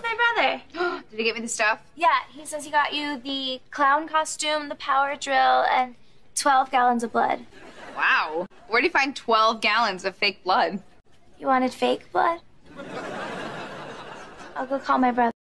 to my brother. Did he get me the stuff? Yeah, he says he got you the clown costume, the power drill, and 12 gallons of blood. Wow. Where'd he find 12 gallons of fake blood? You wanted fake blood? I'll go call my brother.